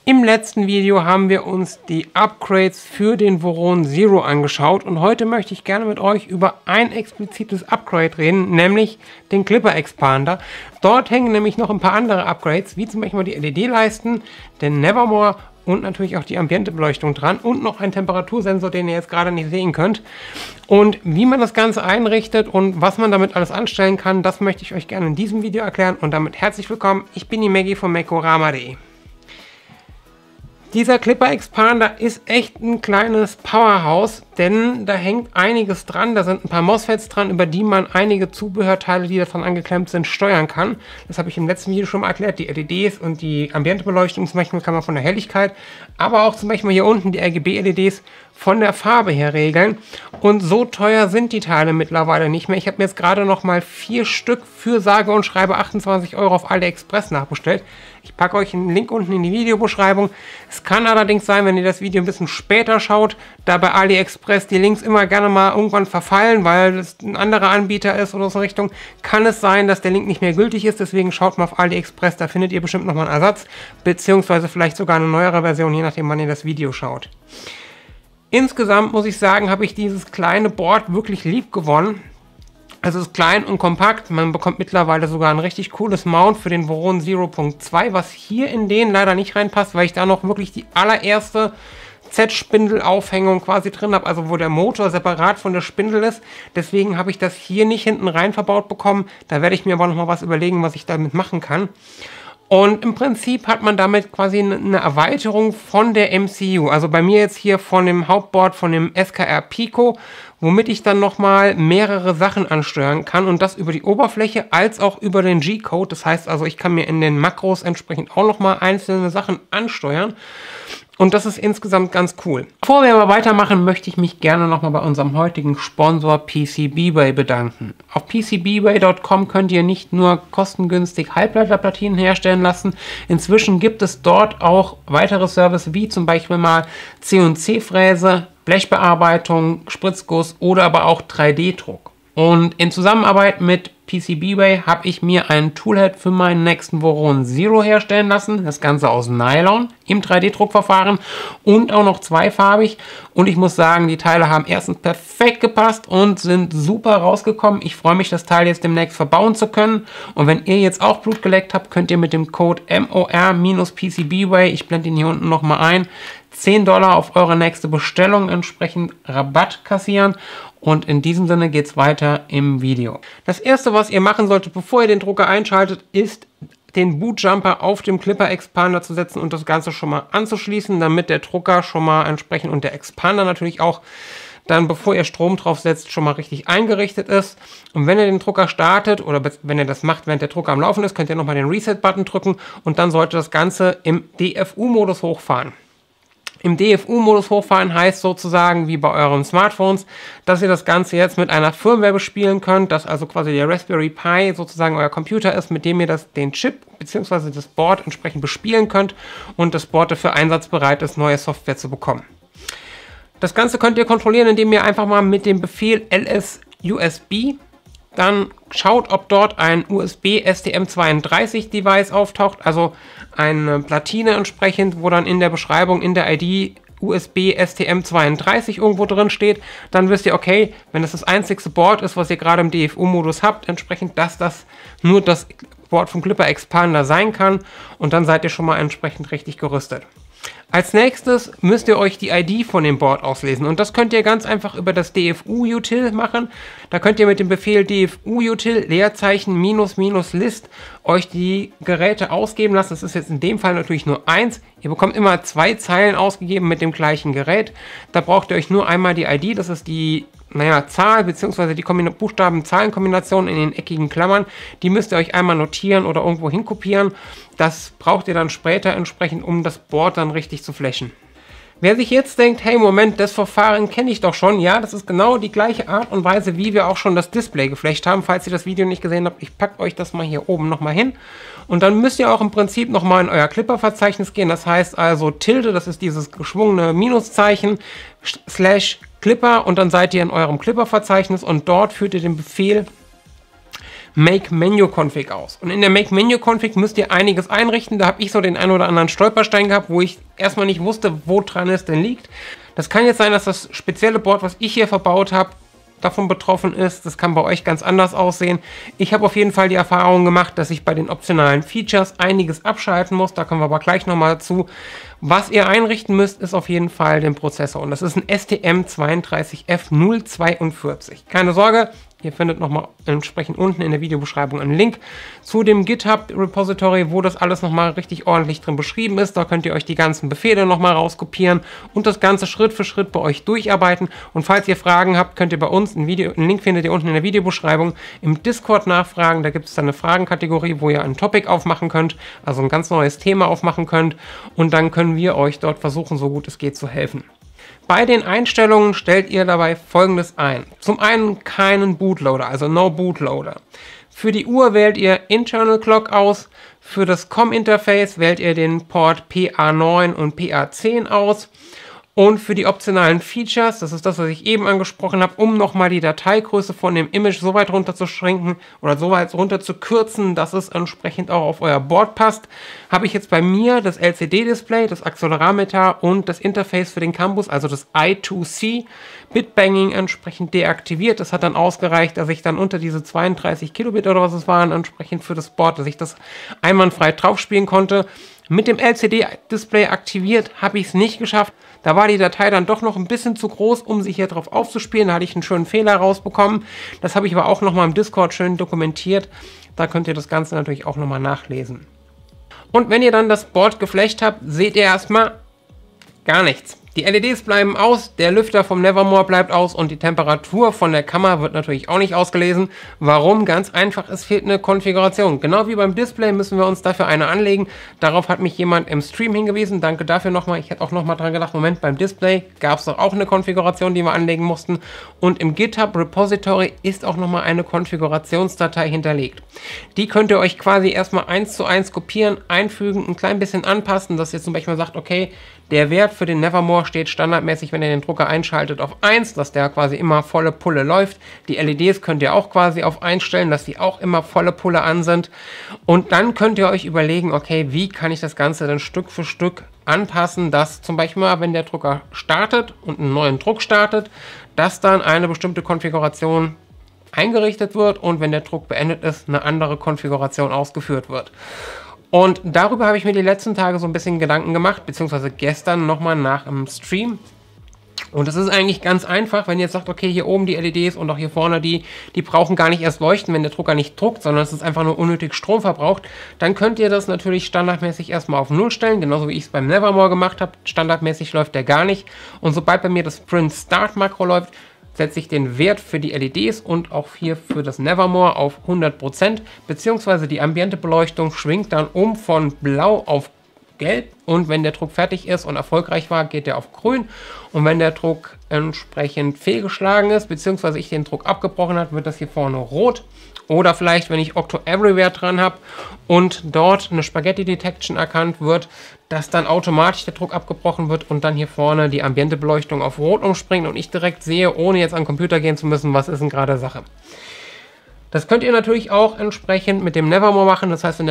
Im letzten Video haben wir uns die Upgrades für den Voron Zero angeschaut und heute möchte ich gerne mit euch über ein explizites Upgrade reden, nämlich den Clipper Expander. Dort hängen nämlich noch ein paar andere Upgrades, wie zum Beispiel die LED-Leisten, den Nevermore und natürlich auch die Ambientebeleuchtung dran und noch ein Temperatursensor, den ihr jetzt gerade nicht sehen könnt. Und wie man das Ganze einrichtet und was man damit alles anstellen kann, das möchte ich euch gerne in diesem Video erklären und damit herzlich willkommen. Ich bin die Maggie von Mekorama.de. Dieser Clipper Expander ist echt ein kleines Powerhouse, denn da hängt einiges dran. Da sind ein paar MOSFETs dran, über die man einige Zubehörteile, die davon angeklemmt sind, steuern kann. Das habe ich im letzten Video schon mal erklärt. Die LEDs und die Ambientebeleuchtung zum Beispiel kann man von der Helligkeit, aber auch zum Beispiel hier unten die RGB-LEDs von der Farbe her regeln. Und so teuer sind die Teile mittlerweile nicht mehr. Ich habe mir jetzt gerade noch mal 4 Stück für sage und schreibe 28 € auf AliExpress nachbestellt. Ich packe euch einen Link unten in die Videobeschreibung. Es kann allerdings sein, wenn ihr das Video ein bisschen später schaut, da bei AliExpress die Links immer gerne mal irgendwann verfallen, weil es ein anderer Anbieter ist oder so in Richtung, kann es sein, dass der Link nicht mehr gültig ist. Deswegen schaut mal auf AliExpress, da findet ihr bestimmt nochmal einen Ersatz, beziehungsweise vielleicht sogar eine neuere Version, je nachdem, wann ihr das Video schaut. Insgesamt muss ich sagen, habe ich dieses kleine Board wirklich lieb gewonnen. Es ist klein und kompakt. Man bekommt mittlerweile sogar ein richtig cooles Mount für den Voron 0.2, was hier in den leider nicht reinpasst, weil ich da noch wirklich die allererste Z-Spindel-Aufhängung quasi drin habe, also wo der Motor separat von der Spindel ist. Deswegen habe ich das hier nicht hinten rein verbaut bekommen. Da werde ich mir aber noch mal was überlegen, was ich damit machen kann. Und im Prinzip hat man damit quasi eine Erweiterung von der MCU. Also bei mir jetzt hier von dem Hauptboard von dem SKR Pico, womit ich dann nochmal mehrere Sachen ansteuern kann. Und das über die Oberfläche als auch über den G-Code. Das heißt also, ich kann mir in den Makros entsprechend auch nochmal einzelne Sachen ansteuern. Und das ist insgesamt ganz cool. Bevor wir aber weitermachen, möchte ich mich gerne nochmal bei unserem heutigen Sponsor PCBWay bedanken. Auf PCBWay.com könnt ihr nicht nur kostengünstig Halbleiterplatinen herstellen lassen, inzwischen gibt es dort auch weitere Services wie zum Beispiel mal CNC-Fräse, Blechbearbeitung, Spritzguss oder aber auch 3D-Druck. Und in Zusammenarbeit mit PCBWay habe ich mir ein Toolhead für meinen nächsten Voron Zero herstellen lassen. Das Ganze aus Nylon im 3D-Druckverfahren und auch noch zweifarbig. Und ich muss sagen, die Teile haben erstens perfekt gepasst und sind super rausgekommen. Ich freue mich, das Teil jetzt demnächst verbauen zu können. Und wenn ihr jetzt auch Blut geleckt habt, könnt ihr mit dem Code MOR-PCBWay, ich blende ihn hier unten nochmal ein, 10 $ auf eure nächste Bestellung entsprechend Rabatt kassieren. Und in diesem Sinne geht es weiter im Video. Das erste, was ihr machen solltet, bevor ihr den Drucker einschaltet, ist den Bootjumper auf dem Clipper Expander zu setzen und das Ganze schon mal anzuschließen, damit der Drucker schon mal entsprechend und der Expander natürlich auch dann, bevor ihr Strom drauf setzt, schon mal richtig eingerichtet ist. Und wenn ihr den Drucker startet oder wenn ihr das macht, während der Drucker am Laufen ist, könnt ihr nochmal den Reset-Button drücken und dann sollte das Ganze im DFU-Modus hochfahren. Im DFU-Modus hochfahren heißt sozusagen wie bei euren Smartphones, dass ihr das Ganze jetzt mit einer Firmware bespielen könnt, dass also quasi der Raspberry Pi sozusagen euer Computer ist, mit dem ihr den Chip bzw. das Board entsprechend bespielen könnt und das Board dafür einsatzbereit ist, neue Software zu bekommen. Das Ganze könnt ihr kontrollieren, indem ihr einfach mal mit dem Befehl ls-usb dann schaut, ob dort ein USB STM32 Device auftaucht, also eine Platine entsprechend, wo dann in der Beschreibung in der ID USB STM32 irgendwo drin steht. Dann wisst ihr, okay, wenn das einzigste Board ist, was ihr gerade im DFU-Modus habt, entsprechend, dass das nur das Board vom Clipper Expander sein kann und dann seid ihr schon mal entsprechend richtig gerüstet. Als nächstes müsst ihr euch die ID von dem Board auslesen und das könnt ihr ganz einfach über das DFU-Util machen. Da könnt ihr mit dem Befehl DFU-Util Leerzeichen --list euch die Geräte ausgeben lassen. Das ist jetzt in dem Fall natürlich nur eins. Ihr bekommt immer 2 Zeilen ausgegeben mit dem gleichen Gerät. Da braucht ihr euch nur einmal die ID, das ist die Zahl bzw. die Buchstaben-Zahlen-Kombination in den eckigen Klammern, die müsst ihr euch einmal notieren oder irgendwo hinkopieren. Das braucht ihr dann später entsprechend, um das Board dann richtig zu flashen. Wer sich jetzt denkt, hey Moment, das Verfahren kenne ich doch schon, ja, das ist genau die gleiche Art und Weise, wie wir auch schon das Display geflasht haben. Falls ihr das Video nicht gesehen habt, ich packe euch das mal hier oben nochmal hin. Und dann müsst ihr auch im Prinzip nochmal in euer Clipper-Verzeichnis gehen. Das heißt also Tilde, das ist dieses geschwungene Minuszeichen, /Clipper und dann seid ihr in eurem Clipper-Verzeichnis und dort führt ihr den Befehl Make Menu Config aus. Und in der Make Menu Config müsst ihr einiges einrichten. Da habe ich so den einen oder anderen Stolperstein gehabt, wo ich erstmal nicht wusste, wo dran es denn liegt. Das kann jetzt sein, dass das spezielle Board, was ich hier verbaut habe, davon betroffen ist. Das kann bei euch ganz anders aussehen. Ich habe auf jeden Fall die Erfahrung gemacht, dass ich bei den optionalen Features einiges abschalten muss. Da kommen wir aber gleich nochmal zu. Was ihr einrichten müsst, ist auf jeden Fall den Prozessor. Und das ist ein STM32F042. Keine Sorge, ihr findet nochmal entsprechend unten in der Videobeschreibung einen Link zu dem GitHub-Repository, wo das alles nochmal richtig ordentlich drin beschrieben ist. Da könnt ihr euch die ganzen Befehle nochmal rauskopieren und das Ganze Schritt für Schritt bei euch durcharbeiten. Und falls ihr Fragen habt, könnt ihr bei uns einen Link findet ihr unten in der Videobeschreibung im Discord nachfragen. Da gibt es dann eine Fragenkategorie, wo ihr ein Topic aufmachen könnt, also ein ganz neues Thema aufmachen könnt. Und dann können wir euch dort versuchen, so gut es geht, zu helfen. Bei den Einstellungen stellt ihr dabei Folgendes ein. Zum einen keinen Bootloader, also No Bootloader. Für die Uhr wählt ihr Internal Clock aus. Für das COM-Interface wählt ihr den Port PA9 und PA10 aus. Und für die optionalen Features, das ist das, was ich eben angesprochen habe, um nochmal die Dateigröße von dem Image so weit runter zu schrinken oder so weit runter zu kürzen, dass es entsprechend auch auf euer Board passt, habe ich jetzt bei mir das LCD-Display, das Accelerometer und das Interface für den Campus, also das I2C, Bitbanging entsprechend deaktiviert. Das hat dann ausgereicht, dass ich dann unter diese 32 Kilobit oder was es waren, entsprechend für das Board, dass ich das einwandfrei drauf spielen konnte. Mit dem LCD-Display aktiviert habe ich es nicht geschafft. Da war die Datei dann doch noch ein bisschen zu groß, um sich hier drauf aufzuspielen. Da hatte ich einen schönen Fehler rausbekommen. Das habe ich aber auch nochmal im Discord schön dokumentiert. Da könnt ihr das Ganze natürlich auch nochmal nachlesen. Und wenn ihr dann das Board geflasht habt, seht ihr erstmal gar nichts. Die LEDs bleiben aus, der Lüfter vom Nevermore bleibt aus und die Temperatur von der Kammer wird natürlich auch nicht ausgelesen. Warum? Ganz einfach, es fehlt eine Konfiguration. Genau wie beim Display müssen wir uns dafür eine anlegen. Darauf hat mich jemand im Stream hingewiesen. Danke dafür nochmal. Ich hätte auch nochmal dran gedacht, Moment, beim Display gab es doch auch eine Konfiguration, die wir anlegen mussten. Und im GitHub Repository ist auch nochmal eine Konfigurationsdatei hinterlegt. Die könnt ihr euch quasi erstmal 1:1 kopieren, einfügen, ein klein bisschen anpassen, dass ihr zum Beispiel sagt, okay, der Wert für den Nevermore steht standardmäßig, wenn ihr den Drucker einschaltet, auf 1, dass der quasi immer volle Pulle läuft. Die LEDs könnt ihr auch quasi auf einstellen, dass die auch immer volle Pulle an sind. Und dann könnt ihr euch überlegen, okay, wie kann ich das Ganze dann Stück für Stück anpassen, dass zum Beispiel mal, wenn der Drucker startet und einen neuen Druck startet, dass dann eine bestimmte Konfiguration eingerichtet wird und wenn der Druck beendet ist, eine andere Konfiguration ausgeführt wird. Und darüber habe ich mir die letzten Tage so ein bisschen Gedanken gemacht, beziehungsweise gestern nochmal nach dem Stream. Und das ist eigentlich ganz einfach, wenn ihr jetzt sagt, okay, hier oben die LEDs und auch hier vorne die brauchen gar nicht erst leuchten, wenn der Drucker nicht druckt, sondern es ist einfach nur unnötig Strom verbraucht, dann könnt ihr das natürlich standardmäßig erstmal auf 0 stellen, genauso wie ich es beim Nevermore gemacht habe. Standardmäßig läuft der gar nicht. Und sobald bei mir das Print Start Makro läuft, setze ich den Wert für die LEDs und auch hier für das Nevermore auf 100%, beziehungsweise die ambiente Beleuchtung schwingt dann um von blau auf gelb und wenn der Druck fertig ist und erfolgreich war, geht der auf grün und wenn der Druck entsprechend fehlgeschlagen ist, beziehungsweise ich den Druck abgebrochen habe, wird das hier vorne rot. Oder vielleicht, wenn ich Octo Everywhere dran habe und dort eine Spaghetti Detection erkannt wird, dass dann automatisch der Druck abgebrochen wird und dann hier vorne die ambiente Beleuchtung auf Rot umspringt und ich direkt sehe, ohne jetzt an den Computer gehen zu müssen, was ist denn gerade Sache. Das könnt ihr natürlich auch entsprechend mit dem Nevermore machen, das heißt, wenn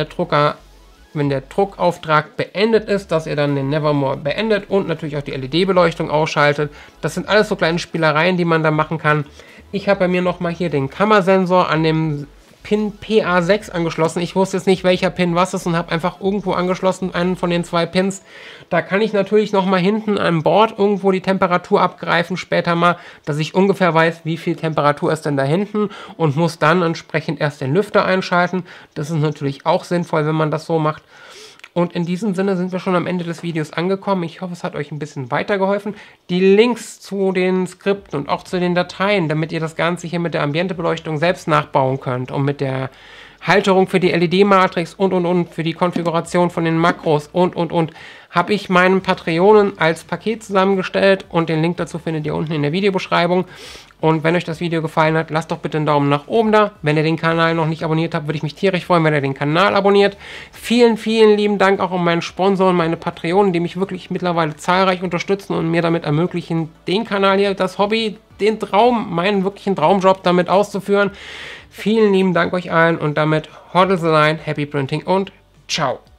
der Druckauftrag beendet ist, dass ihr dann den Nevermore beendet und natürlich auch die LED-Beleuchtung ausschaltet. Das sind alles so kleine Spielereien, die man da machen kann. Ich habe bei mir nochmal hier den Kammersensor an dem Pin PA6 angeschlossen. Ich wusste jetzt nicht, welcher Pin was ist und habe einfach irgendwo angeschlossen, einen von den 2 Pins. Da kann ich natürlich nochmal hinten am Board irgendwo die Temperatur abgreifen, später mal, dass ich ungefähr weiß, wie viel Temperatur ist denn da hinten und muss dann entsprechend erst den Lüfter einschalten. Das ist natürlich auch sinnvoll, wenn man das so macht. Und in diesem Sinne sind wir schon am Ende des Videos angekommen. Ich hoffe, es hat euch ein bisschen weitergeholfen. Die Links zu den Skripten und auch zu den Dateien, damit ihr das Ganze hier mit der Ambientebeleuchtung selbst nachbauen könnt und mit der Halterung für die LED-Matrix und für die Konfiguration von den Makros und, habe ich meinen Patreonen als Paket zusammengestellt und den Link dazu findet ihr unten in der Videobeschreibung. Und wenn euch das Video gefallen hat, lasst doch bitte einen Daumen nach oben da. Wenn ihr den Kanal noch nicht abonniert habt, würde ich mich tierisch freuen, wenn ihr den Kanal abonniert. Vielen, vielen lieben Dank auch an meinen Sponsoren, meine Patreonen, die mich wirklich mittlerweile zahlreich unterstützen und mir damit ermöglichen, den Kanal hier, das Hobby, den Traum, meinen wirklichen Traumjob damit auszuführen. Vielen lieben Dank euch allen und damit Hodl the Line, Happy Printing und ciao.